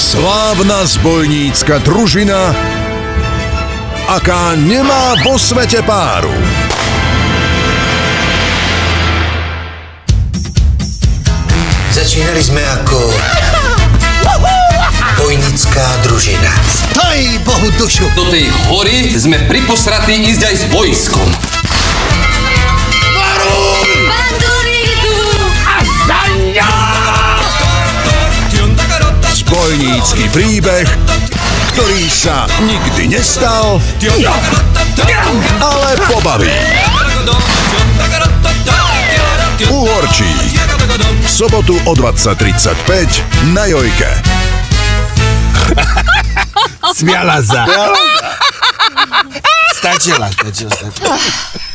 Slávna zbojnícka družina, aká nemá vo svete páru. Začínali sme ako bojnická družina. Stoj Bohu dušu! Do tej hory sme priposratí ísť aj s vojskom. Varuj! Banduridu! A za ňa! Zbojnícky príbeh, ktorý sa nikdy nestal, ale pobaví. Uhorčí. V sobotu o 20:35 na Jojke. Smiala sa. Stačila.